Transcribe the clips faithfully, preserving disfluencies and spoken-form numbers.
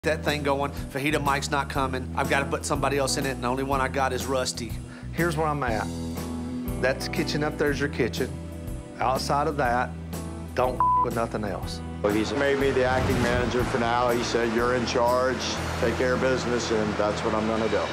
That thing going, fajita Mike's not coming. I've got to put somebody else in it, and the only one I got is Rusty. Here's where I'm at. That's kitchen up there's your kitchen. Outside of that, don't with nothing else. Well, he's made me the acting manager for now. He said, you're in charge, take care of business, and that's what I'm gonna do.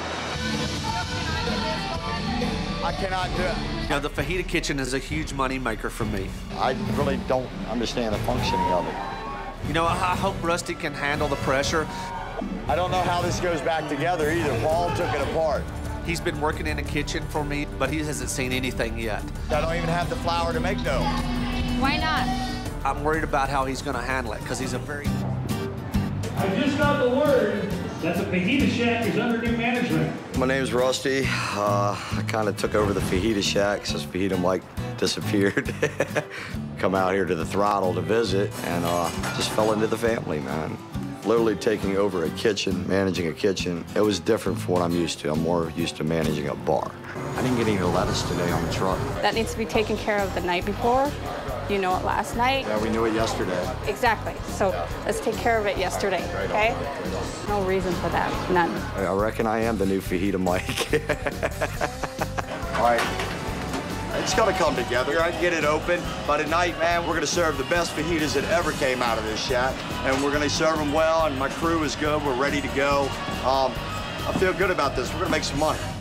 I cannot do it. You know, the fajita kitchen is a huge money maker for me. I really don't understand the functioning of it. You know, I hope Rusty can handle the pressure. I don't know how this goes back together either. Paul took it apart. He's been working in the kitchen for me, but he hasn't seen anything yet. I don't even have the flour to make dough. Why not? I'm worried about how he's gonna handle it, because he's a very... I just got the word that the Fajita Shack is under new management. My name's Rusty. Uh, I kind of took over the Fajita Shack since Fajita Mike disappeared. Come out here to the Throttle to visit, and uh, just fell into the family, man. Literally taking over a kitchen, managing a kitchen, it was different from what I'm used to. I'm more used to managing a bar. I didn't get any lettuce today on the truck. That needs to be taken care of the night before. You know it last night. Yeah, we knew it yesterday. Exactly. So let's take care of it yesterday, okay? No reason for that, none. I reckon I am the new Fajita Mike. All right. It's gonna come together. I can get it open. By tonight, man, we're gonna serve the best fajitas that ever came out of this shack. And we're gonna serve them well, and my crew is good. We're ready to go. Um, I feel good about this. We're gonna make some money.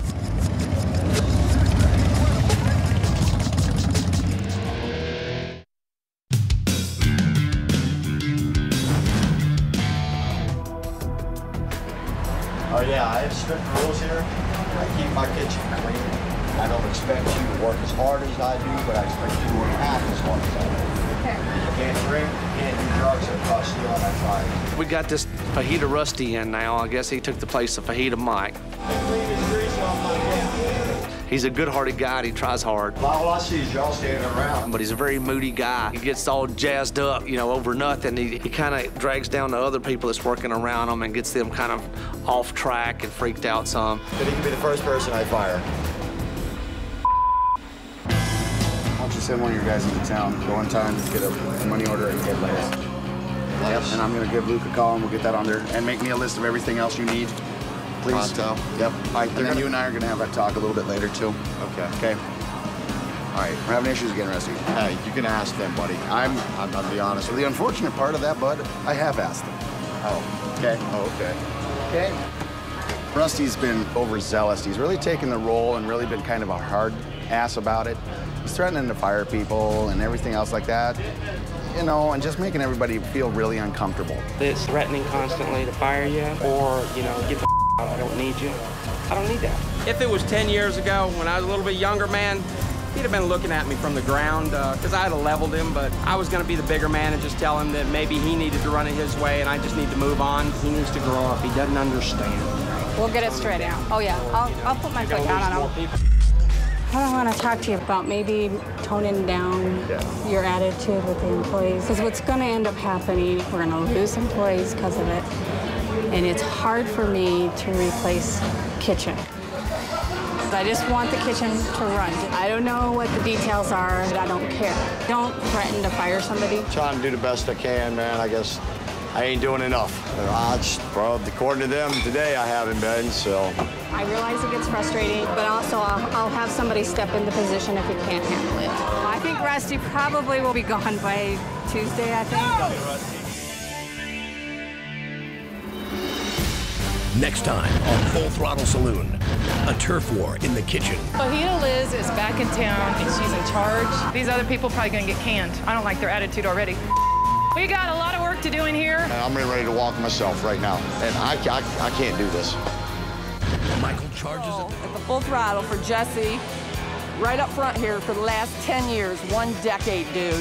Oh yeah, I have strict rules here. I keep my kitchen clean. I don't expect you to work as hard as I do, but I expect you to work half as hard as I do. Okay. You can't drink, you can't do drugs, it'll cost you on that fire. We got this Fajita Rusty in now. I guess he took the place of Fajita Mike. He's a good-hearted guy, and he tries hard. All I see is y'all standing around. But he's a very moody guy. He gets all jazzed up, you know, over nothing. He, he kind of drags down the other people that's working around him and gets them kind of off track and freaked out some. But he could be the first person I fire. Why don't you send one of your guys into town, go in time, get a money order and get lettuce. Yep, and I'm gonna give Luke a call and we'll get that on there. And make me a list of everything else you need, please. Pronto. Yep. All right, and then gonna... you and I are gonna have that talk a little bit later too. Okay. Okay. All right, we're having issues again, Rusty. Hey, you can ask them, buddy. I'm, I'm gonna be honest so with the you. unfortunate part of that, bud, I have asked them. Oh. Okay. Oh, okay. Okay. Rusty's been overzealous. He's really taken the role and really been kind of a hard ass about it. He's threatening to fire people and everything else like that, you know, and just making everybody feel really uncomfortable. It's threatening constantly to fire you or, you know, get the out, I don't need you. I don't need that. If it was ten years ago, when I was a little bit younger, man, he'd have been looking at me from the ground, because uh, I'd have leveled him, but I was going to be the bigger man and just tell him that maybe he needed to run it his way and I just need to move on. He needs to grow up. He doesn't understand. We'll get it straight out. Oh, yeah. I'll, I'll put my foot down on him. I want to talk to you about maybe toning down yeah. your attitude with the employees. Because what's going to end up happening, we're going to lose employees because of it. And it's hard for me to replace kitchen. I just want the kitchen to run. I don't know what the details are, but I don't care. Don't threaten to fire somebody. Trying to do the best I can, man. I guess I ain't doing enough. I just, well, according to them, today I haven't been, so. I realize it gets frustrating, but also I'll, I'll have somebody step into position if you can't handle it. I think Rusty probably will be gone by Tuesday, I think. Next time on Full Throttle Saloon, a turf war in the kitchen. Fajita Liz is back in town and she's in charge. These other people probably gonna get canned. I don't like their attitude already. We got a lot of work to do in here. And I'm ready to walk myself right now, and I, I, I can't do this. Michael charges at the, at the Full Throttle for Jesse, right up front here for the last ten years, one decade, dude.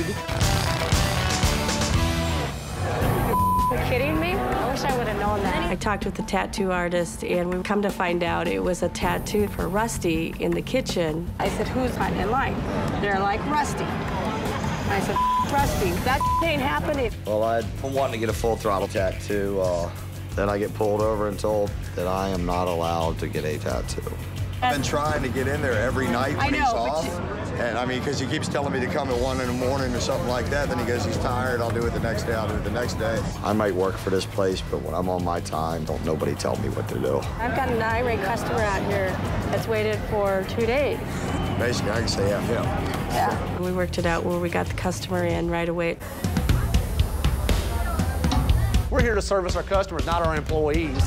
Are you kidding me? I wish I would have known that. I talked with the tattoo artist, and we've come to find out it was a tattoo for Rusty in the kitchen. I said, who's in line? They're like, Rusty. I said, Rusty, that ain't happening. Well, I've been wanting to get a Full Throttle tattoo. Uh, then I get pulled over and told that I am not allowed to get a tattoo. I've been trying to get in there every night when I know, he's but off. you... And I mean, because he keeps telling me to come at one in the morning or something like that. Then he goes, he's tired. I'll do it the next day. I'll do it the next day. I might work for this place, but when I'm on my time, don't nobody tell me what to do. I've got an irate customer out here that's waited for two days. Basically, I can say F him. Yeah. We worked it out where we got the customer in right away. We're here to service our customers, not our employees.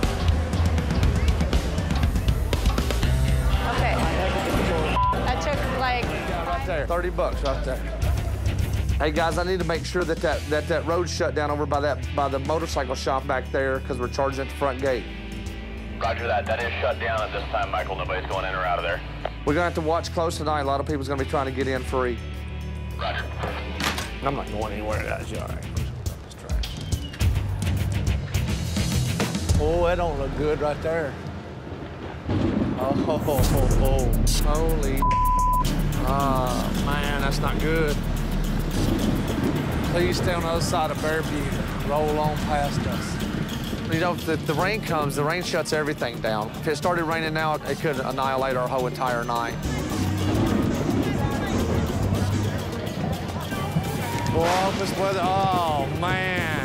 Okay. That took like... Right there, thirty bucks right there. Hey guys, I need to make sure that that, that, that road's shut down over by that by the motorcycle shop back there because we're charging at the front gate. Roger that. That is shut down at this time, Michael. Nobody's going in or out of there. We're gonna have to watch close tonight. A lot of people's gonna be trying to get in free. Roger. I'm not going anywhere, guys. You all right? Oh, that don't look good right there. Oh, oh, oh, oh. Holy. Oh, man, that's not good. Please stay on the other side of Bearview. Roll on past us. You know, if the, the rain comes, the rain shuts everything down. If it started raining now, it could annihilate our whole entire night. Oh, this weather, oh, man.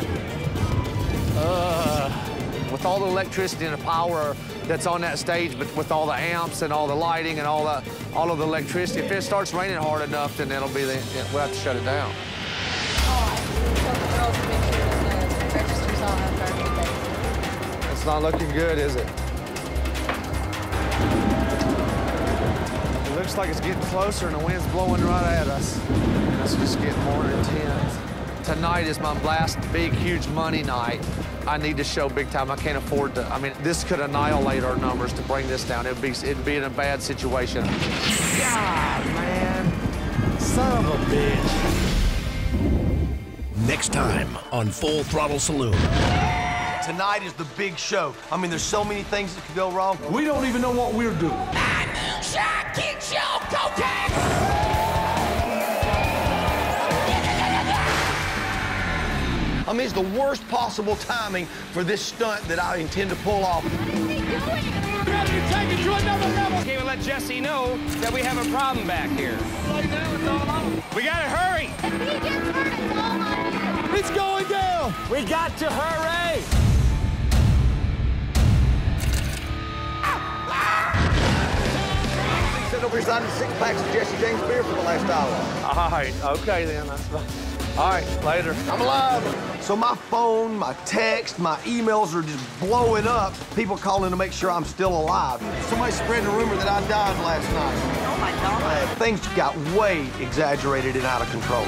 Ugh. With all the electricity and the power that's on that stage, but with all the amps and all the lighting and all the all of the electricity, if it starts raining hard enough, then it'll be the, we'll have to shut it down. It's not looking good, is it? It looks like it's getting closer and the wind's blowing right at us. It's just getting more intense. Tonight is my last big, huge money night. I need to show big time. I can't afford to. I mean, this could annihilate our numbers to bring this down. It'd be, it'd be in a bad situation. God, man. Son of a bitch. Next time on Full Throttle Saloon. Tonight is the big show. I mean, there's so many things that could go wrong. We don't even know what we're doing. I mean, it's the worst possible timing for this stunt that I intend to pull off. Okay, we'll let Jesse know that we have a problem back here. We gotta hurry! It's going down! We got to hurry! Sitting over here signing six packs of Jesse James beer for the last hour. All right, okay then. That's fine. All right, later. I'm alive. So my phone, my text, my emails are just blowing up. People calling to make sure I'm still alive. Somebody spreading a rumor that I died last night. Oh my God. Things got way exaggerated and out of control.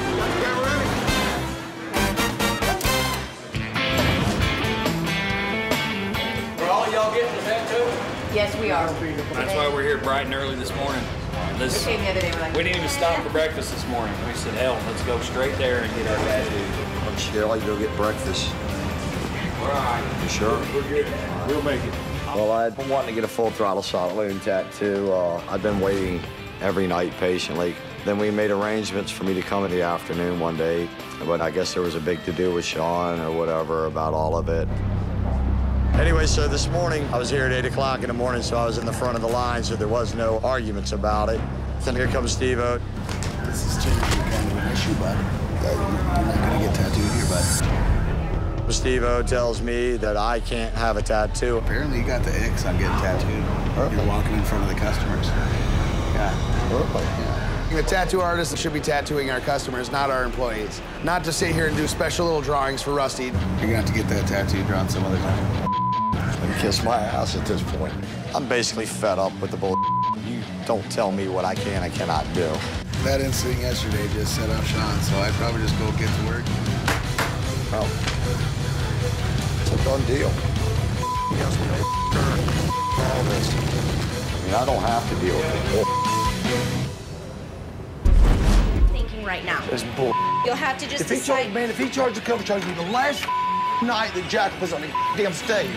Are all y'all getting the tattoo? Yes, we are. That's why we're here bright and early this morning. This, we came the other day, we're like, we didn't even stop for breakfast this morning. We said, hell, let's go straight there and get our tattoo. I'm sure I'll go get breakfast. All right. You sure? We're good. We'll make it. Well, I've been wanting to get a full throttle saloon tattoo. Uh, I've been waiting every night patiently. Then we made arrangements for me to come in the afternoon one day, but I guess there was a big to-do with Sean or whatever about all of it. Anyway, so this morning, I was here at eight o'clock in the morning, so I was in the front of the line, so there was no arguments about it. Then here comes Steve-O. This is typically kind of an issue, bud. You're not going to get tattooed here, bud. Steve-O tells me that I can't have a tattoo. Apparently, you got the X on getting tattooed. Perfect. You're walking in front of the customers. Yeah. Perfect. Yeah. The tattoo artist should be tattooing our customers, not our employees. Not to sit here and do special little drawings for Rusty. You're going to have to get that tattoo drawn some other time. And kiss my ass at this point. I'm basically fed up with the bull. You don't tell me what I can and cannot do. That incident yesterday just set off Sean, so I'd probably just go get to work. Oh. It's a done deal. Yes, we know all this. I mean, I don't have to deal with it. Thinking right now. It's bull. You'll have to just if he decide. charged, man, if he charged the cover charge me the last night that Jack was on the damn stage.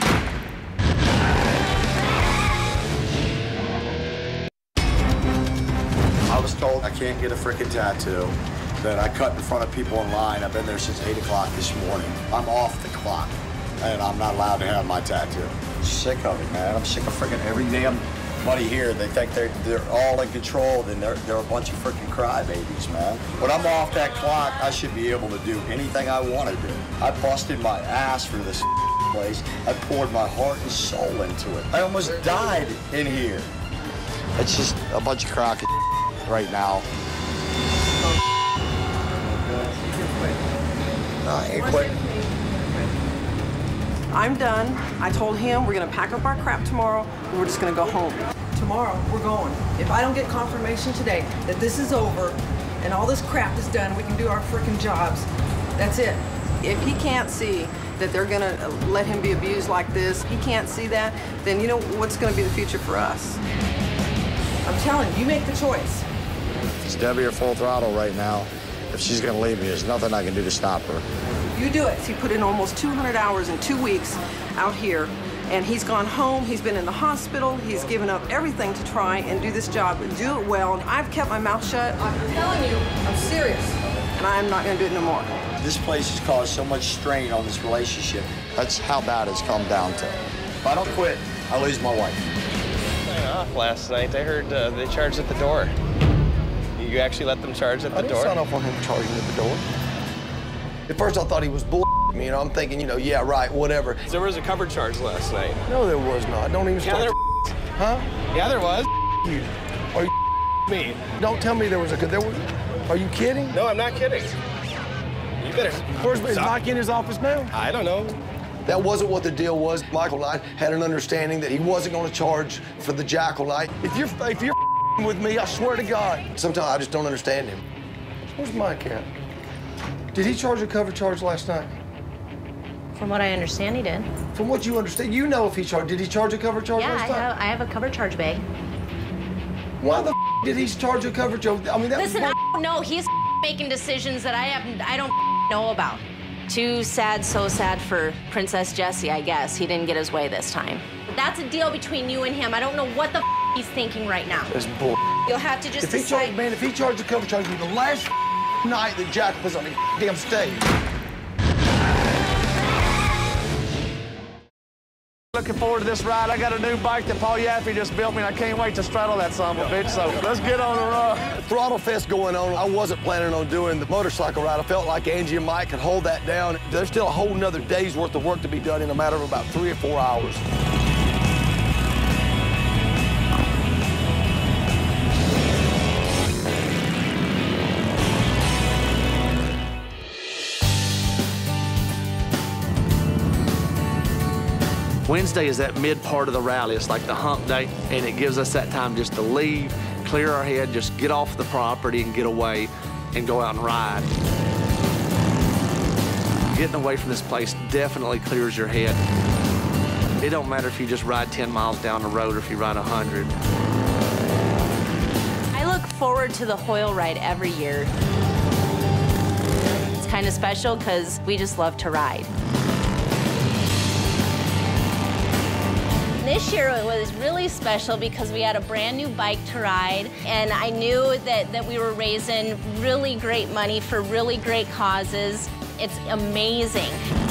I was told I can't get a frickin' tattoo, that I cut in front of people in line. I've been there since eight o'clock this morning. I'm off the clock, and I'm not allowed to have my tattoo. Sick of it, man. I'm sick of frickin' every damn Everybody here, they think they're, they're all in control, then they're, they're a bunch of freaking crybabies, man. When I'm off that clock, I should be able to do anything I want to do. I busted my ass for this place. I poured my heart and soul into it. I almost died in here. It's just a bunch of crock right now. No, I ain't quitting. I'm done. I told him we're gonna pack up our crap tomorrow and we're just gonna go home. Tomorrow, we're going. If I don't get confirmation today that this is over and all this crap is done, we can do our freaking jobs, that's it. If he can't see that they're gonna let him be abused like this, he can't see that, then you know what's gonna be the future for us. I'm telling you, you make the choice. It's Debbie or Full Throttle right now. If she's gonna leave me, there's nothing I can do to stop her. You do it. He put in almost two hundred hours in two weeks out here, and he's gone home, he's been in the hospital, he's given up everything to try and do this job and do it well. I've kept my mouth shut. I'm telling you, I'm serious, and I'm not gonna do it no more. This place has caused so much strain on this relationship. That's how bad it's come down to. If I don't quit, I lose my wife. They went off last night. I heard uh, they charged at the door. You actually let them charge at the I didn't door? sign off on him charging at the door. At first, I thought he was bull. Me, you know, I'm thinking, you know, yeah, right, whatever. There was a cover charge last night. No, there was not. Don't even Yeah, start. there Huh? Yeah, there was. You. Are you Me. Don't tell me there was a. There was. Are you kidding? No, I'm not kidding. You better. Where's is Mike in his office now? I don't know. That wasn't what the deal was. Michael and I had an understanding that he wasn't going to charge for the Jackal night. If you're if you're with me, I swear to God. Sometimes I just don't understand him. Where's Mike at? Did he charge a cover charge last night? From what I understand, he did. From what you understand, you know if he charged. Did he charge a cover charge Yeah, last I night? have, I have a cover charge bag. Why the f did he charge a cover charge? I mean, that Listen, was I don't know. He's making decisions that I have I don't know about. Too sad, so sad for Princess Jessie, I guess. He didn't get his way this time. That's a deal between you and him. I don't know what the f he's thinking right now. That's bull. You'll have to just If he decide. charged, man, if he charged a cover charge, it'd be the last night that Jack was on the damn stage. Looking forward to this ride. I got a new bike that Paul Yaffe just built me, and I can't wait to straddle that son of a bitch, so let's get on the road. Throttle Fest going on. I wasn't planning on doing the motorcycle ride. I felt like Angie and Mike could hold that down. There's still a whole nother day's worth of work to be done in a matter of about three or four hours. Wednesday is that mid part of the rally. It's like the hump day, and it gives us that time just to leave, clear our head, just get off the property and get away and go out and ride. Getting away from this place definitely clears your head. It don't matter if you just ride ten miles down the road or if you ride one hundred. I look forward to the Hoyle ride every year. It's kind of special because we just love to ride. This year it was really special because we had a brand new bike to ride, and I knew that, that we were raising really great money for really great causes. It's amazing.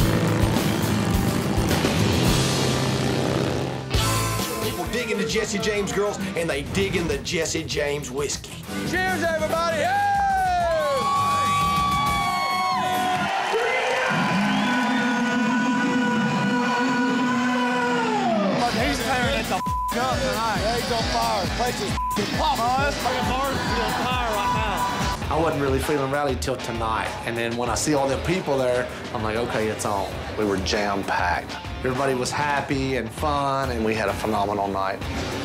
People digging the Jesse James girls, and they digging the Jesse James whiskey. Cheers, everybody! Hey! He's tearing it the f up tonight. Yeah, he's on fire. The place is popping. Oh, this fucking bar's on fire right now. I wasn't really feeling rally till tonight, and then when I see all the people there, I'm like, okay, it's on. We were jam-packed. Everybody was happy and fun, and we had a phenomenal night.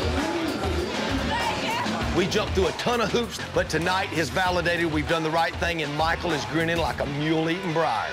We jumped through a ton of hoops, but tonight has validated we've done the right thing, and Michael is grinning like a mule eating briars.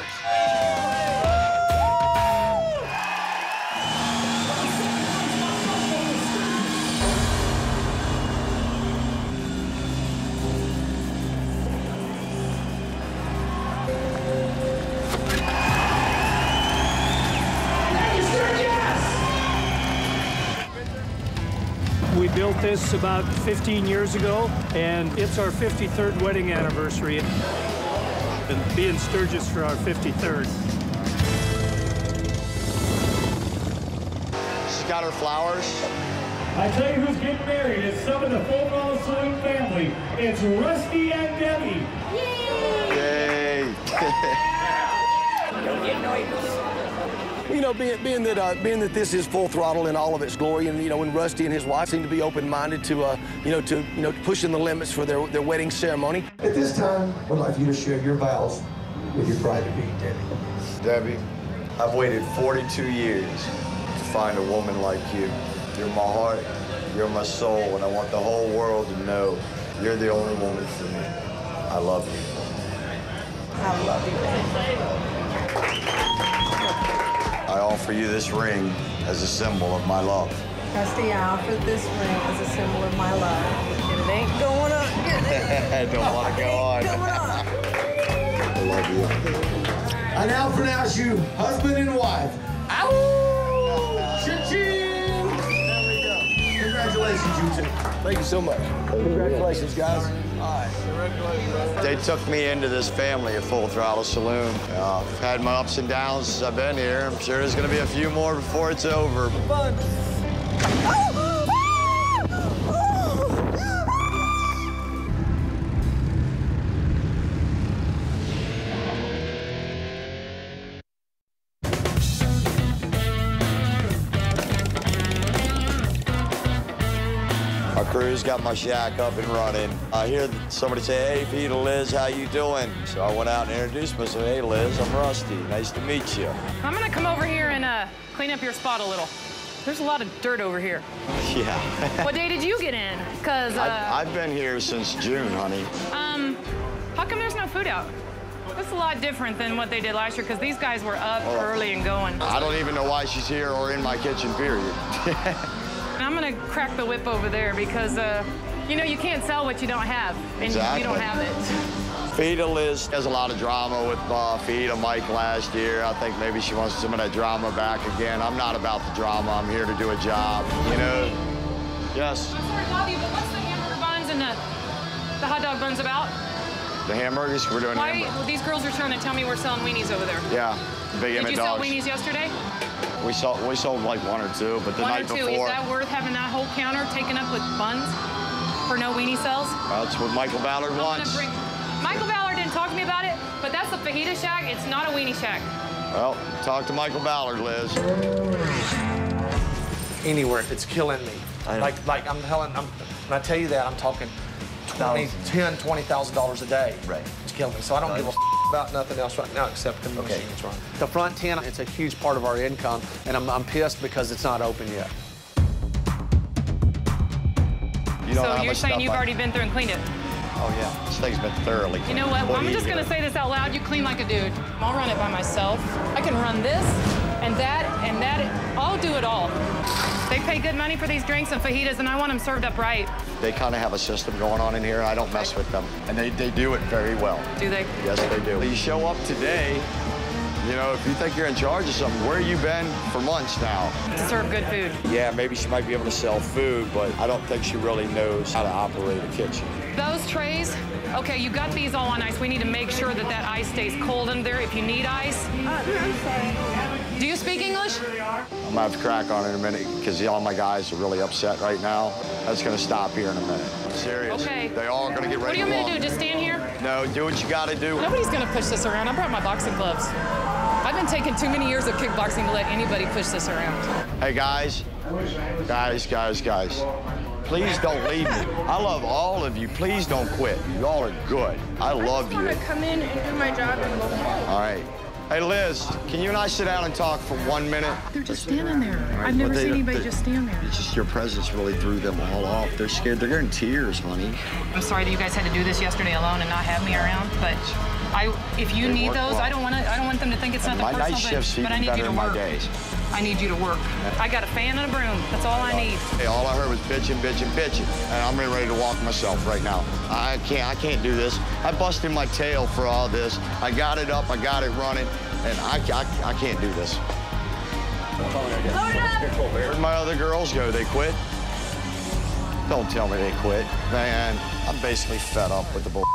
We built this about fifteen years ago, and it's our fifty-third wedding anniversary. And be in Sturgis for our fifty-third. She's got her flowers. I tell you who's getting married. It's some of the Full Throttle Saloon family. It's Rusty and Debbie. Yay! Don't get nervous. You know, being, being that uh, being that this is Full Throttle in all of its glory, and you know, when Rusty and his wife seem to be open-minded to, uh, you know, to you know, pushing the limits for their their wedding ceremony. At this time, I'd like you to share your vows with your bride-to-be, Debbie. Debbie, I've waited forty-two years to find a woman like you. You're my heart, you're my soul, and I want the whole world to know you're the only woman for me. I love you. I love you, baby. I offer you this ring as a symbol of my love. Rusty, I offer this ring as a symbol of my love. It ain't going up. I don't want to go on. I love you. I now pronounce you husband and wife. Ow! Cha-ching! There we go. Congratulations, you two. Thank you so much. Congratulations, guys. They took me into this family at Full Throttle Saloon. Uh, I've had my ups and downs since I've been here. I'm sure there's going to be a few more before it's over. Fun. Our crew's got my shack up and running. I hear somebody say, hey, Peter, Liz, how you doing? So I went out and introduced myself. Hey, Liz, I'm Rusty. Nice to meet you. I'm gonna come over here and uh, clean up your spot a little. There's a lot of dirt over here. Yeah. What day did you get in? Cause uh, I've, I've been here since June, honey. Um, how come there's no food out? That's a lot different than what they did last year, because these guys were up Oh. early and going. I don't even know why she's here or in my kitchen, period. And I'm gonna crack the whip over there because, uh, you know, you can't sell what you don't have, and Exactly. you don't have it. Fida Liz has a lot of drama with uh, Fida Mike last year. I think maybe she wants some of that drama back again. I'm not about the drama. I'm here to do a job, you know? Yes? I'm sorry, Bobby, but what's the hamburger buns and the, the hot dog buns about? The hamburgers, we're doing Why, hamburgers. well, these girls are trying to tell me we're selling weenies over there. Yeah, big Did Emmett you sell dogs. weenies yesterday? We sold, we sold like one or two, but the One night or two. before. Is that worth having that whole counter taken up with buns for no weenie sales? That's what Michael Ballard I'm wants. gonna bring, Michael Ballard didn't talk to me about it, but that's a fajita shack. It's not a weenie shack. Well, talk to Michael Ballard, Liz. Anywhere, it's killing me. Like, like I'm telling, I'm, when I tell you that, I'm talking twenty, ten, twenty thousand dollars a day. Right. It's killing me. So I don't give a f about nothing else right now except the okay. machines run. The front ten, it's a huge part of our income, and I'm, I'm pissed because it's not open yet. You don't know So how you're much saying stuff you've I- already been through and cleaned it? Oh, yeah. This thing's been thoroughly You cleaned. know what? Well, do I'm you just do? gonna say this out loud. You clean like a dude. I'll run it by myself. I can run this and that and that. I'll do it all. They pay good money for these drinks and fajitas, and I want them served up right. They kind of have a system going on in here. I don't mess with them. And they, they do it very well. Do they? Yes, they do. You show up today, you know, if you think you're in charge of something, where you been for months now? To serve good food. Yeah, maybe she might be able to sell food, but I don't think she really knows how to operate a kitchen. Those trays, okay, you got these all on ice. We need to make sure that that ice stays cold in there if you need ice. Uh, I'm sorry. Do you speak English? I'm gonna have to crack on it in a minute because all my guys are really upset right now. That's gonna stop here in a minute. I'm serious. Okay. They all are gonna get ready What do you want to me to do? Just stand here? No, do what you gotta do. Nobody's gonna push this around. I brought my boxing gloves. I've been taking too many years of kickboxing to let anybody push this around. Hey, guys. Guys, guys, guys. Please don't leave me. I love all of you. Please don't quit. Y'all are good. I love you. I just want to come in and do my job and go home. All right. Hey, Liz, can you and I sit down and talk for one minute? They're just standing there. right, I've never but they- seen anybody they- just stand there. It's just your presence really threw them all off. They're scared. They're in tears, honey. I'm sorry that you guys had to do this yesterday alone and not have me around, but I, if you They need work those, well. I don't want to. I don't want them to think it's And nothing my personal. night shifts but, but I even need you better to than my work. days. I need you to work. I got a fan and a broom. That's all I need. Hey, all I heard was bitching, bitching, bitching, and I'm getting ready to walk myself right now. I can't, I can't do this. I busted my tail for all this. I got it up, I got it running, and I, I, I can't do this. Where'd my other girls go? They quit? Don't tell me they quit. Man, I'm basically fed up with the bull.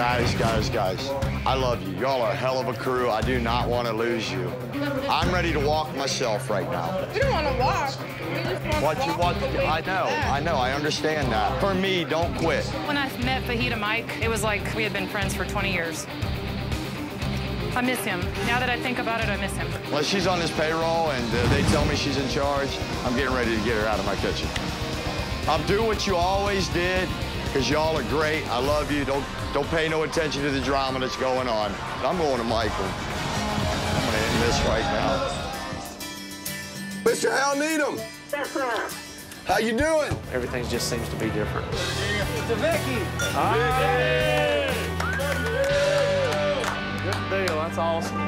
Guys, guys, guys, I love you. Y'all are a hell of a crew. I do not want to lose you. I'm ready to walk myself right now. We don't want to walk. We just want What to you walk want? the way I know, I know, I understand that. For me, don't quit. When I met Fajita Mike, it was like we had been friends for twenty years. I miss him. Now that I think about it, I miss him. Well, she's on this payroll and uh, they tell me she's in charge. I'm getting ready to get her out of my kitchen. I'll do what you always did, because y'all are great. I love you. Don't, don't pay no attention to the drama that's going on. I'm going to Michael. I'm going to end this right now. Mister Hal Needham. Yes, sir. How you doing? Everything just seems to be different. It's a Vicky. Good deal, that's awesome.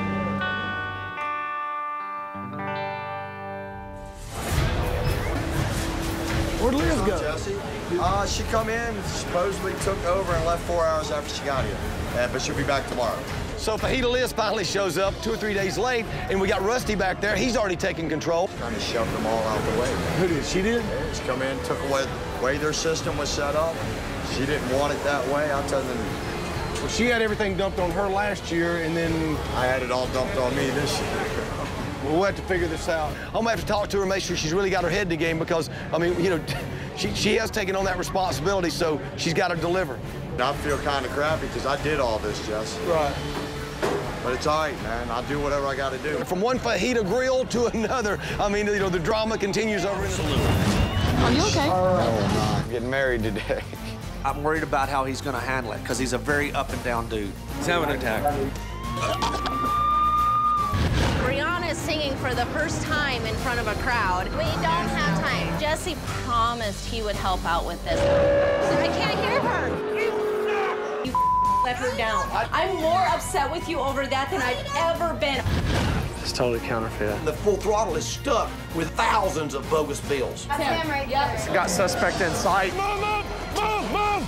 Where'd Liz go? Jesse? Uh, she come in, supposedly took over and left four hours after she got here. Uh, but she'll be back tomorrow. So Fajita Liz finally shows up two or three days late, and we got Rusty back there. He's already taken control. Trying to shove them all out the way. Who did? She did? Yeah, she come in, took away the way their system was set up. She didn't want it that way. I'll tell them. Well, she had everything dumped on her last year, and then I had it all dumped on me this year. we'll have to figure this out. I'm gonna have to talk to her, make sure she's really got her head in the game, because, I mean, you know, she, she has taken on that responsibility, so she's got to deliver. I feel kind of crappy because I did all this, Jess. Right. But it's all right, man. I'll do whatever I got to do. From one fajita grill to another, I mean, you know, the drama continues over in the saloon. Are you okay? No, I'm not. I'm getting married today. I'm worried about how he's going to handle it, because he's a very up and down dude. He's having an attack. Brianna is singing for the first time in front of a crowd. We don't have time. Jesse promised he would help out with this. I can't hear her. You let her down. I'm more upset with you over that than I've ever been. It's totally counterfeit. The Full Throttle is stuck with thousands of bogus bills. That's him right there. Got suspect in sight. Mom, mom, mom, mom!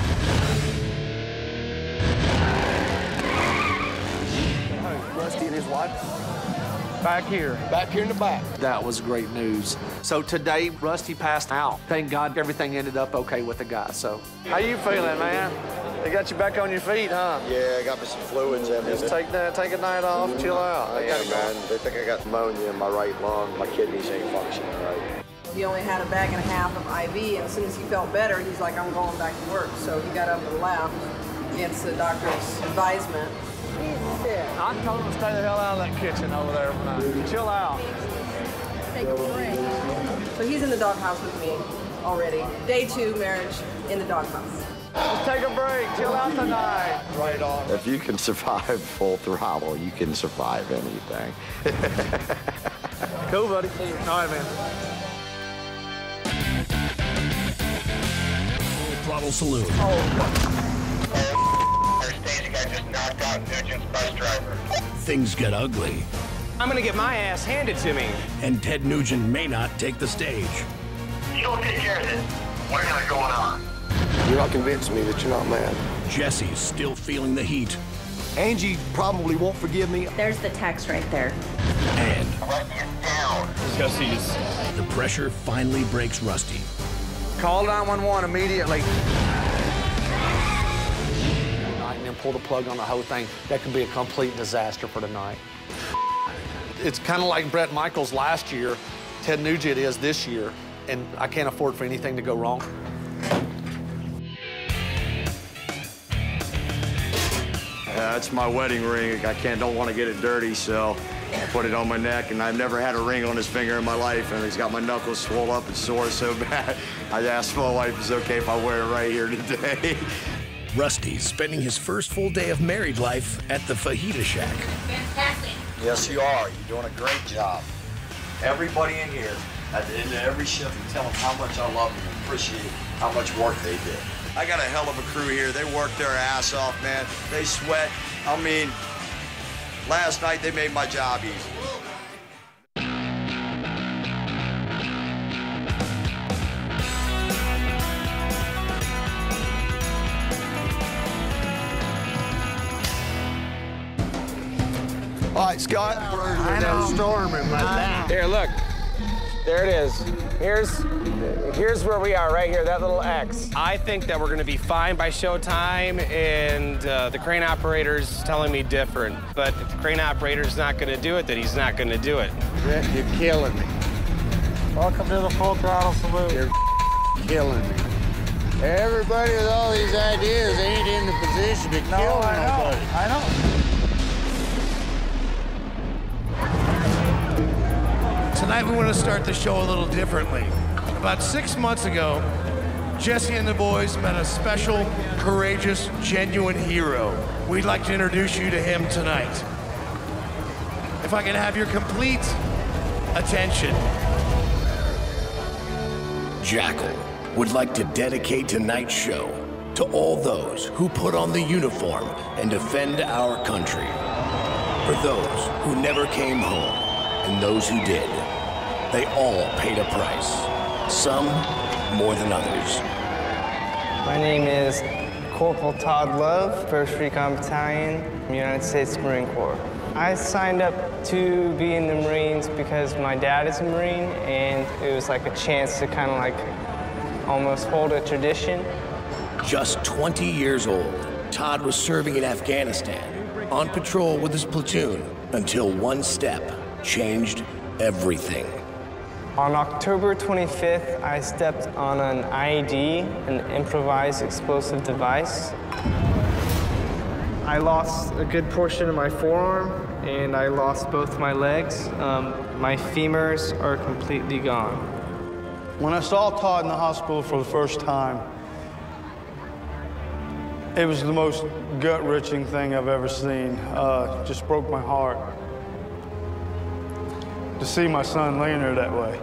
Rusty and his wife back here. Back here in the back. That was great news. So today, Rusty passed out. Thank God everything ended up okay with the guy, so. How you feeling, man? They got you back on your feet, huh? Yeah, I got me some fluids in me. Just take that, take a night off, chill out. I got man. They think I got pneumonia in my right lung. My kidneys ain't functioning right. He only had a bag and a half of I V, and as soon as he felt better, he's like, I'm going back to work. So he got up and left against the doctor's advisement. I told him to stay the hell out of that kitchen over there for now. Chill out. Take a break. So he's in the doghouse with me already. Day two marriage in the doghouse. Just take a break. Chill out tonight. Right on. If you can survive Full Throttle, you can survive anything. Cool, buddy. All right, man. Full Throttle Saloon. Things get ugly. I'm gonna get my ass handed to me. And Ted Nugent may not take the stage. You don't take care of it. What is going on? You're not convincing me that you're not mad. Jesse's still feeling the heat. Angie probably won't forgive me. There's the text right there. And Rusty is down. Jesse's. the pressure finally breaks Rusty. Call nine one one immediately. And then pull the plug on the whole thing. That could be a complete disaster for tonight. It's kind of like Bret Michaels last year. Ted Nugent is this year, and I can't afford for anything to go wrong. Uh, that's my wedding ring. I can't, don't want to get it dirty, so I put it on my neck, and I've never had a ring on this finger in my life, and it's got my knuckles swole up and sore so bad. I asked my wife if it's okay if I wear it right here today. Rusty's spending his first full day of married life at the Fajita Shack. Fantastic. Yes, you are. You're doing a great job. Everybody in here, at the end of every shift, you tell them how much I love them and appreciate how much work they did. I got a hell of a crew here. They work their ass off, man. They sweat. I mean, last night they made my job easy. All right, Scott. I know. Storming like that. Here, look. There it is. Here's, here's where we are, right here, that little X. I think that we're gonna be fine by showtime, and uh, the crane operator's telling me different. But if the crane operator's not gonna do it, then he's not gonna do it. You're killing me. Welcome to the Full Throttle Saloon. You're killing me. Everybody with all these ideas ain't in the position to No, kill I know. nobody. I know. Tonight we want to start the show a little differently. About six months ago, Jesse and the boys met a special, courageous, genuine hero. We'd like to introduce you to him tonight. If I can have your complete attention. Jackal would like to dedicate tonight's show to all those who put on the uniform and defend our country. For those who never came home and those who did, they all paid a price, some more than others. My name is Corporal Todd Love, first Recon Battalion, United States Marine Corps. I signed up to be in the Marines because my dad is a Marine, and it was like a chance to kind of like almost hold a tradition. Just twenty years old, Todd was serving in Afghanistan, on patrol with his platoon, until one step changed everything. On October twenty-fifth, I stepped on an I E D, an improvised explosive device. I lost a good portion of my forearm, and I lost both my legs. Um, my femurs are completely gone. When I saw Todd in the hospital for the first time, it was the most gut-wrenching thing I've ever seen. Uh, just broke my heart to see my son laying there that way.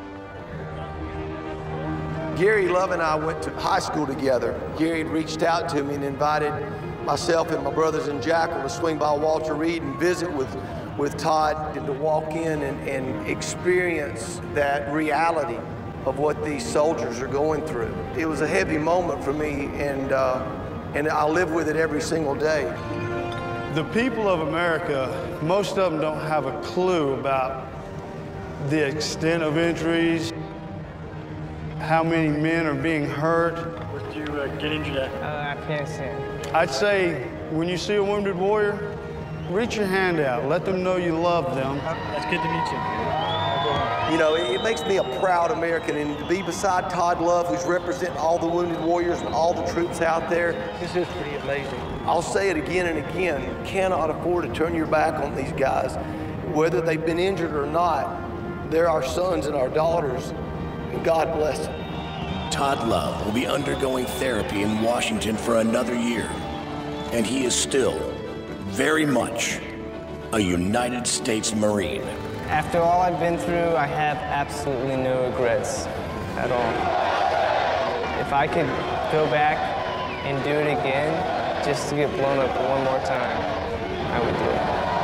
Gary Love and I went to high school together. Gary had reached out to me and invited myself and my brothers in Jackal to swing by Walter Reed and visit with, with Todd, and to walk in and, and experience that reality of what these soldiers are going through. It was a heavy moment for me, and, uh, and I live with it every single day. The people of America, most of them don't have a clue about the extent of injuries, how many men are being hurt. Where did you uh, get injured at? Uh, Afghanistan. I'd say when you see a wounded warrior, reach your hand out. Let them know you love them. That's good to meet you. You know, it, it makes me a proud American, and to be beside Todd Love, who's representing all the wounded warriors and all the troops out there. This is pretty amazing. I'll say it again and again, you cannot afford to turn your back on these guys. Whether they've been injured or not, they're our sons and our daughters, and God bless them. Todd Love will be undergoing therapy in Washington for another year, and he is still very much a United States Marine. After all I've been through, I have absolutely no regrets at all. If I could go back and do it again, just to get blown up one more time, I would do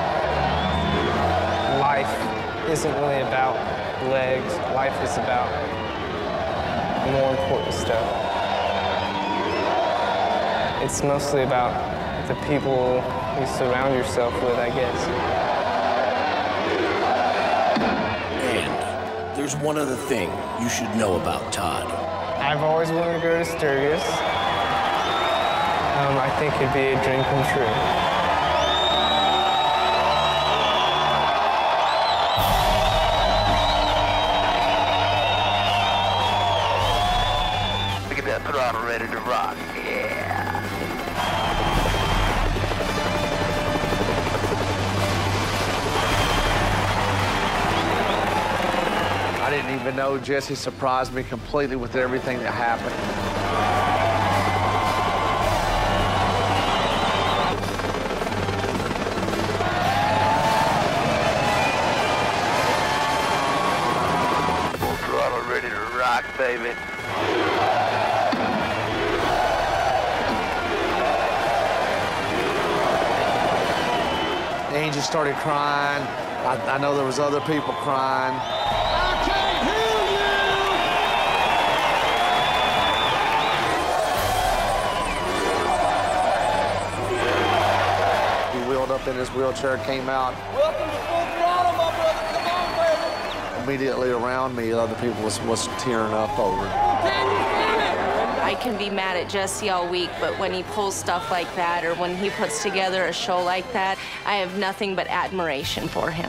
it. Life isn't really about legs. Life is about more important stuff. It's mostly about the people you surround yourself with, I guess. And there's one other thing you should know about Todd. I've always wanted to go to Sturgis. Um, I think it'd be a dream come true. Get that throttle ready to rock. Yeah. I didn't even know Jesse surprised me completely with everything that happened. Full throttle ready to rock, baby. Angel started crying. I, I know there was other people crying. He wheeled up in his wheelchair, came out. Welcome to Full Throttle, my brother. Come on, baby. immediately around me, other people was, was tearing up over it. I can be mad at Jesse all week, but when he pulls stuff like that or when he puts together a show like that, I have nothing but admiration for him.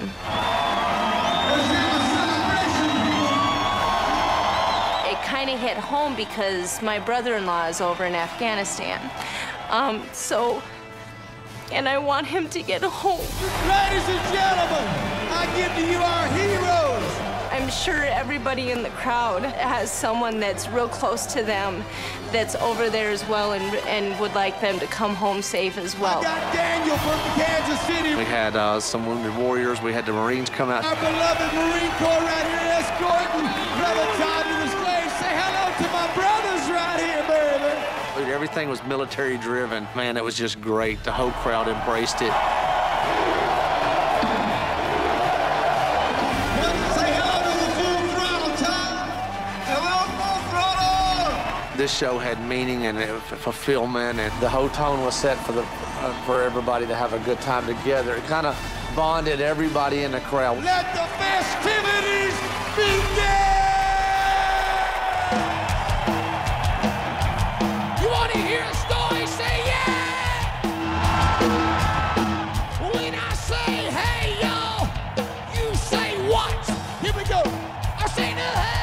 It kind of hit home because my brother-in-law is over in Afghanistan. Um, so, and I want him to get home. Ladies and gentlemen, I give to you our heroes. I'm sure everybody in the crowd has someone that's real close to them that's over there as well and, and would like them to come home safe as well. I got Daniel from Kansas City. We had uh, some wounded warriors. We had the Marines come out. Our beloved Marine Corps right here escorting Brother Todd to the stage. Say hello to my brothers right here, baby. Everything was military driven. Man, it was just great. The whole crowd embraced it. This show had meaning and fulfillment, and the whole tone was set for the uh, for everybody to have a good time together. It kind of bonded everybody in the crowd. Let the festivities begin! You want to hear a story? Say yeah! When I say hey, y'all, you say what? Here we go. I say no, hey!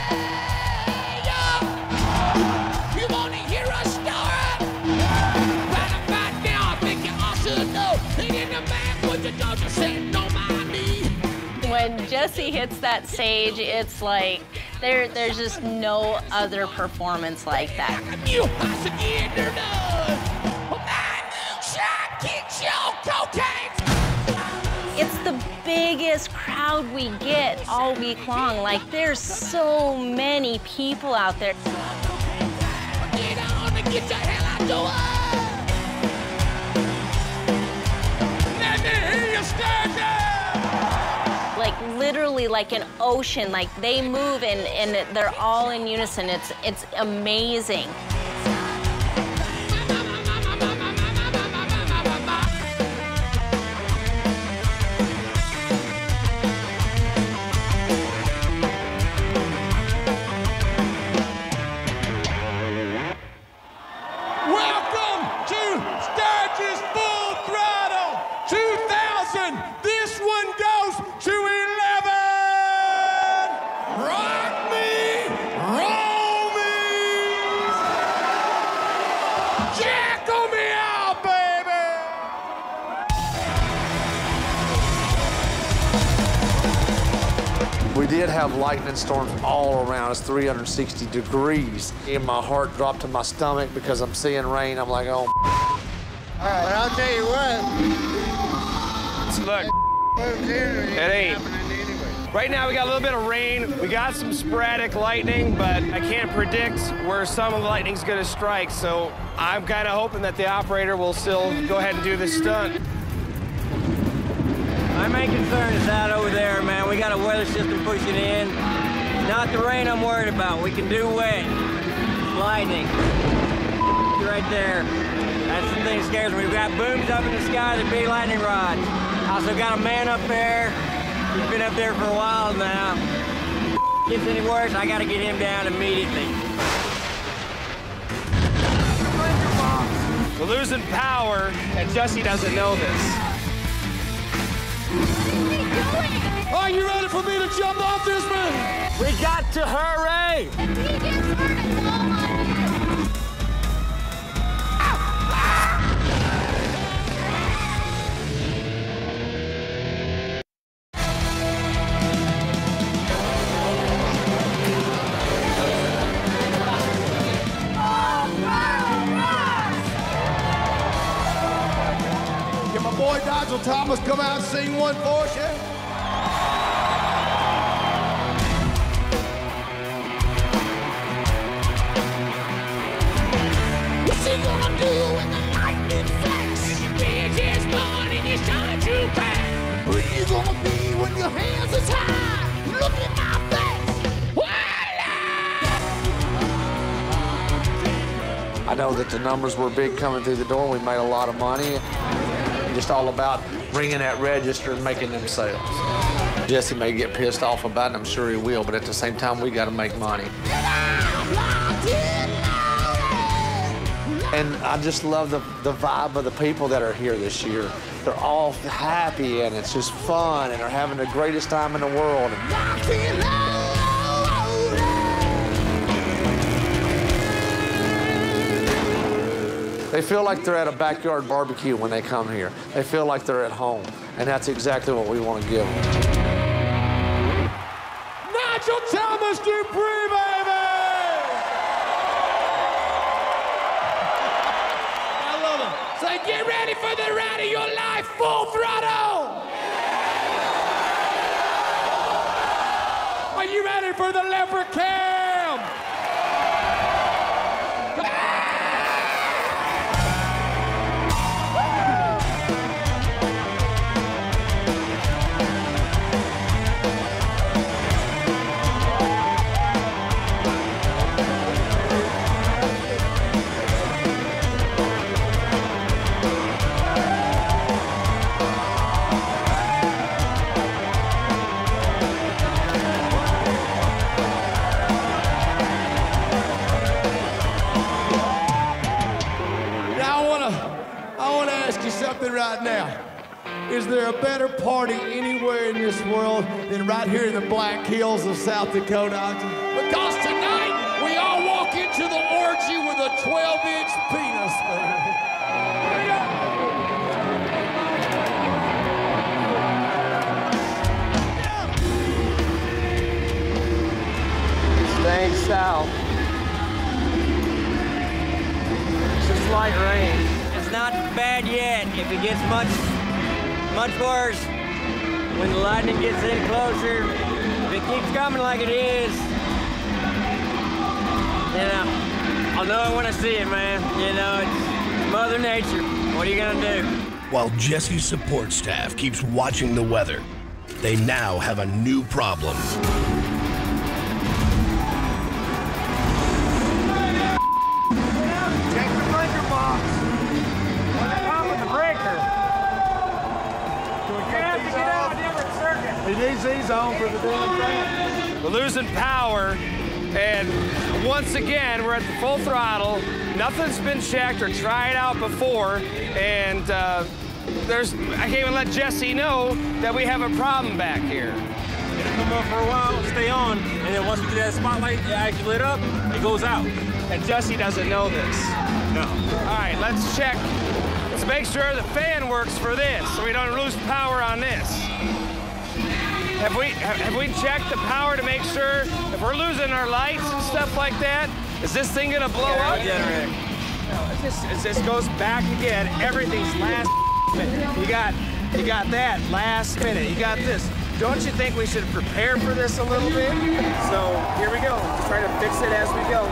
When Jesse hits that stage, it's like there, there's just no other performance like that. It's the biggest crowd we get all week long. Like, there's so many people out there. Get on and get the hell out the way! Let me hear you stand there! Like literally like an ocean, like they move and, and they're all in unison. It's, it's amazing. Welcome to Sturgis Full Throttle two thousand. This one goes to eleven. Rock me, roll me. Jackal me out, baby. We did have lightning storms all around us, three hundred sixty degrees. And my heart dropped to my stomach because I'm seeing rain. I'm like, oh. All right, I'll tell you what. Look, it ain't. Right now we got a little bit of rain. We got some sporadic lightning, but I can't predict where some of the lightning's gonna strike. So I'm kind of hoping that the operator will still go ahead and do this stunt. My main concern is out over there, man. We got a weather system pushing in. Not the rain I'm worried about. We can do wet. Lightning. Right there. That's the thing that scares me. We've got booms up in the sky, the big lightning rods. Also got a man up there. He's been up there for a while now. Gets any worse, I gotta get him down immediately. We're losing power, and Jesse doesn't know this. Are you ready for me to jump off this man? We got to hurry! Can my boy Nigel Thomas come out and sing one for us, yeah? What's he gonna do when the lightning flash? Bitch is born and it's time to pass. Who you gonna be when your hands is high? Look at my face. I know that the numbers were big coming through the door. We made a lot of money. Just all about ringing that register and making them sales. Jesse may get pissed off about it, I'm sure he will, but at the same time, we gotta make money. And I just love the, the vibe of the people that are here this year. They're all happy, and it's just fun, and they're having the greatest time in the world. They feel like they're at a backyard barbecue when they come here. They feel like they're at home, and that's exactly what we want to give them. Nigel Thomas Dupree, baby! I love him. Say, get ready for the ride of your life, Full Throttle! Are you ready for the leopard cam? Something right now. Is there a better party anywhere in this world than right here in the Black Hills of South Dakota? Because tonight we all walk into the orgy with a twelve inch penis. Staying south. It's just light rain. It's not bad yet. If it gets much, much worse, when the lightning gets in closer, if it keeps coming like it is, you know, I'll know it when I see it, man. You know, it's Mother Nature. What are you gonna do? While Jesse's support staff keeps watching the weather, they now have a new problem. He's on for the damn thing. We're losing power, and once again, we're at the full throttle. Nothing's been checked or tried out before, and uh, there's, I can't even let Jesse know that we have a problem back here. It'll come up for a while, stay on, and then once we get that spotlight actually lit up, it goes out. And Jesse doesn't know this. No. All right, let's check. Let's make sure the fan works for this, so we don't lose power on this. Have we have, have we checked the power to make sure if we're losing our lights and stuff like that, is this thing gonna blow yeah, up? Generator. No, it just, it just goes back again. Everything's last minute. You got you got that last minute. You got this. Don't you think we should prepare for this a little bit? So here we go. Try to fix it as we go.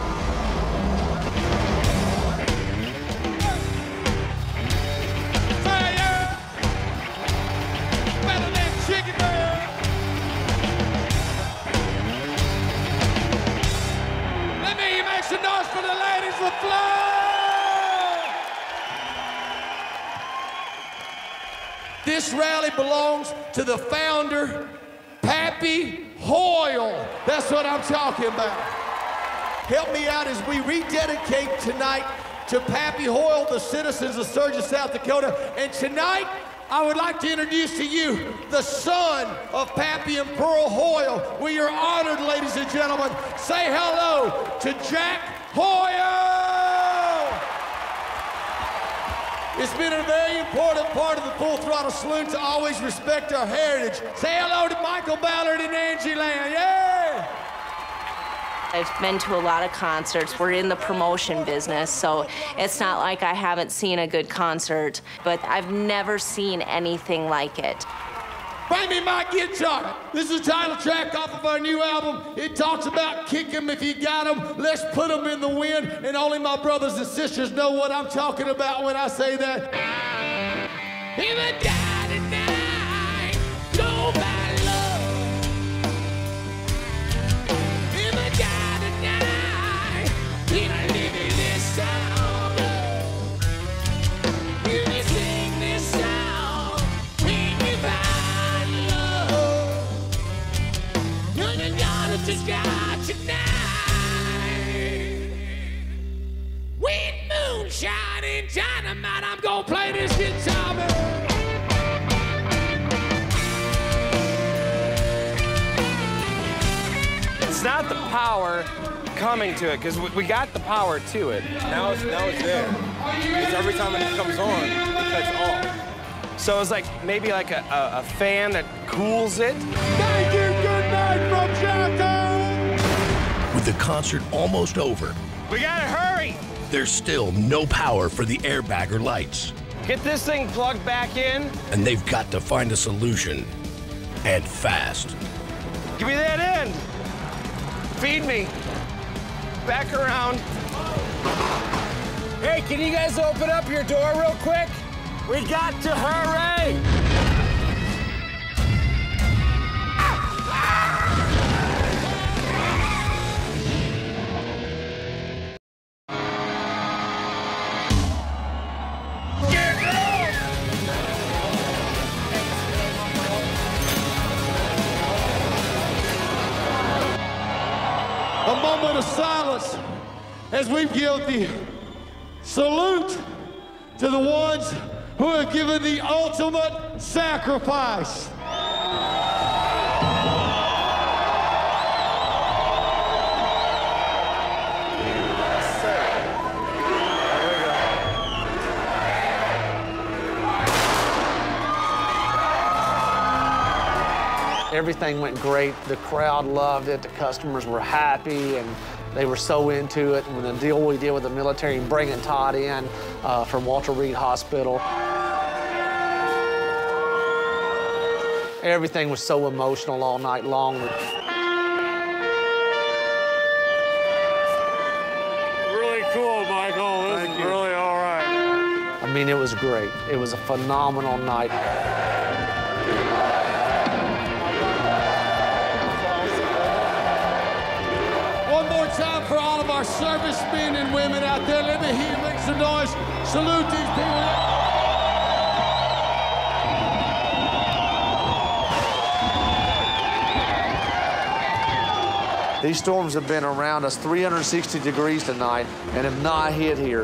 This rally belongs to the founder, Pappy Hoyle. That's what I'm talking about. Help me out as we rededicate tonight to Pappy Hoyle, the citizens of Sturgis, South Dakota. And tonight, I would like to introduce to you the son of Pappy and Pearl Hoyle. We are honored, ladies and gentlemen. Say hello to Jack Hoyle. It's been a very important part of the Full Throttle Saloon to always respect our heritage. Say hello to Michael Ballard and Angie Land, yeah! I've been to a lot of concerts. We're in the promotion business, so it's not like I haven't seen a good concert, but I've never seen anything like it. Bring me my guitar. This is the title track off of our new album. It talks about kick 'em if you got 'em. Let's put 'em in the wind. And only my brothers and sisters know what I'm talking about when I say that. If I die tonight, nobody love. If I die tonight, then I live in this song. If you sing this song, when you find love. moonshine and dynamite. I'm gonna play this guitar, man. It's not the power coming to it, because we, we got the power to it. Now it's, now it's there. Because every time it comes on, it cuts off. So it's like maybe like a, a, a fan that cools it. Thank you, good night from Jericho. With the concert almost over, We gotta hurry! there's still no power for the airbagger lights. Get this thing plugged back in. And they've got to find a solution, and fast. Give me that end. Feed me. Back around. Hey, can you guys open up your door real quick? We got to hurry! A moment of silence as we give the salute to the ones who have given the ultimate sacrifice. Everything went great. The crowd loved it. The customers were happy, and they were so into it. And the deal we did with the military, bringing Todd in uh, from Walter Reed Hospital. Everything was so emotional all night long. Really cool, Michael. This Thank is you. really all right. I mean, it was great. It was a phenomenal night. One more time for all of our servicemen and women out there. Let me hear you make some noise. Salute these people. These storms have been around us three hundred sixty degrees tonight and have not hit here.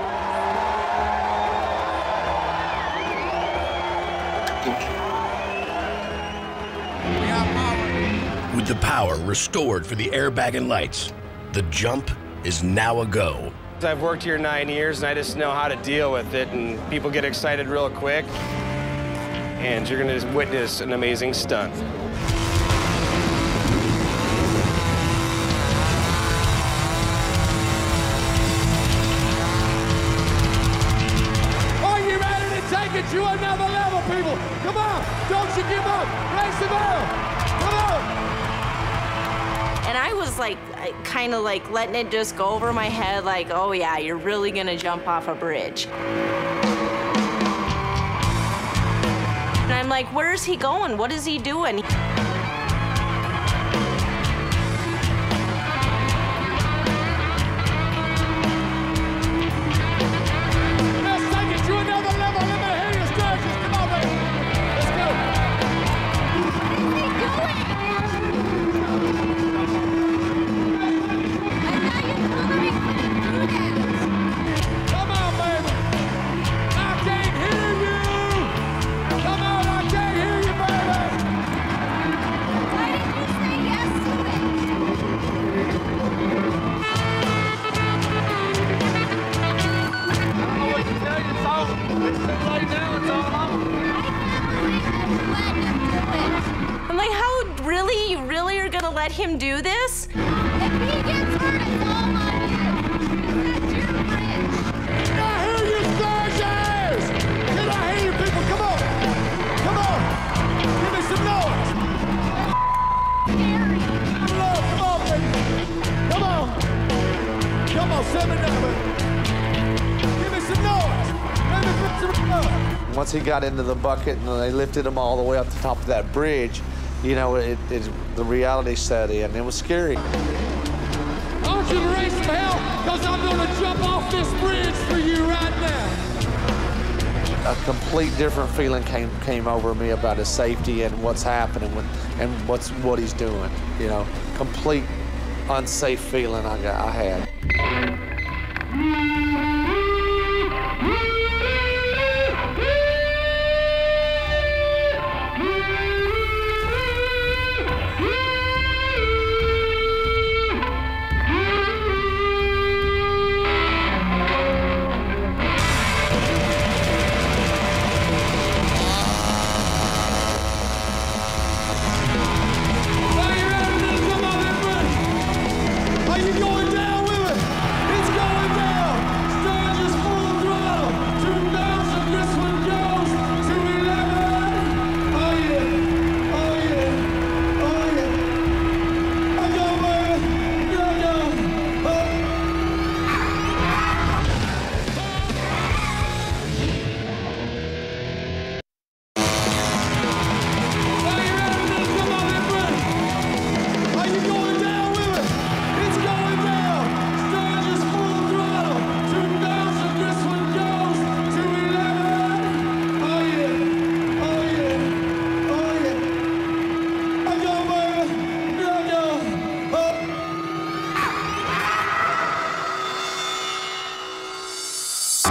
With the power restored for the airbag and lights, the jump is now a go. I've worked here nine years, and I just know how to deal with it, and people get excited real quick, and you're gonna just witness an amazing stunt. Are you ready to take it to another level, people? Come on, don't you give up. Raise the bell. Come on. And I was like, kind of like letting it just go over my head, like, oh yeah, you're really gonna jump off a bridge. And I'm like, where's he going? What is he doing? Let's take it to another level. Let me hear you, Sturgis. Come on, baby. Let's go. Come on, baby. I can't hear you. Come on, I can't hear you, baby. Why did you say yes to it? I don't know what to tell you. It's all, it's too late now. It's all I'm like, how, really? You really are gonna let him do this? If he gets hurt, it's all on you. That's your bridge. Can I hear you, Sturgis? Can I hear you, people? Come on. Come on. Give me some noise. Love, come on, baby. Come on. Come on, send me down, baby. Give me some noise. Let me put some love. Once he got into the bucket and they lifted him all the way up the top of that bridge, you know, it, it, the reality set in. It was scary. I want you to raise some hell, because I'm going to jump off this bridge for you right now. A complete different feeling came came over me about his safety and what's happening with, and what's what he's doing. You know, complete unsafe feeling I got I had.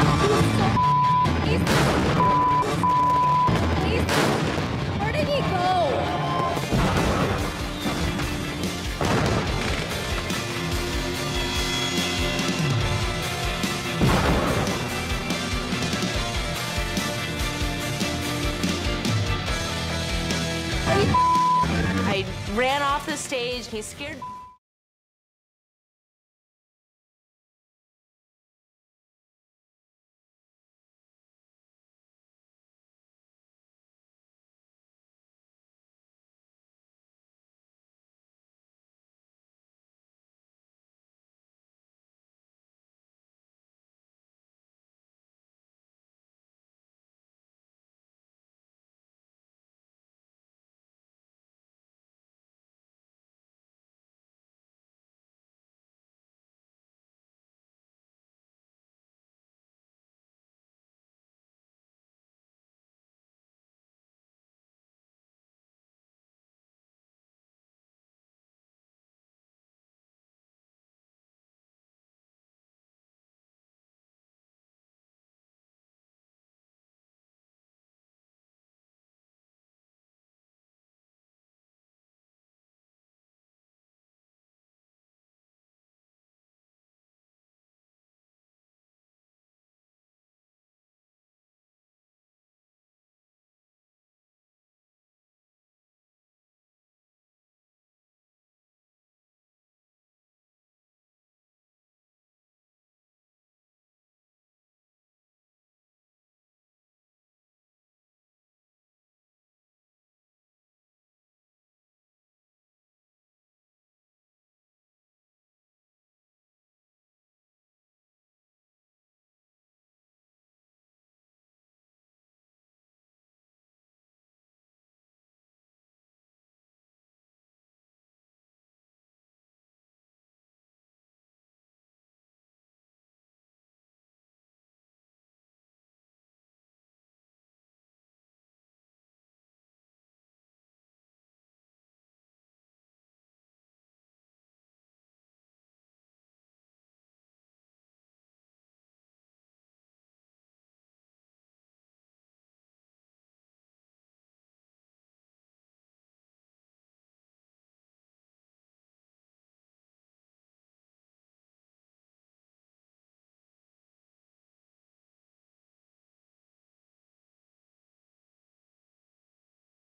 He's He's Where did he go? I ran off the stage. He scared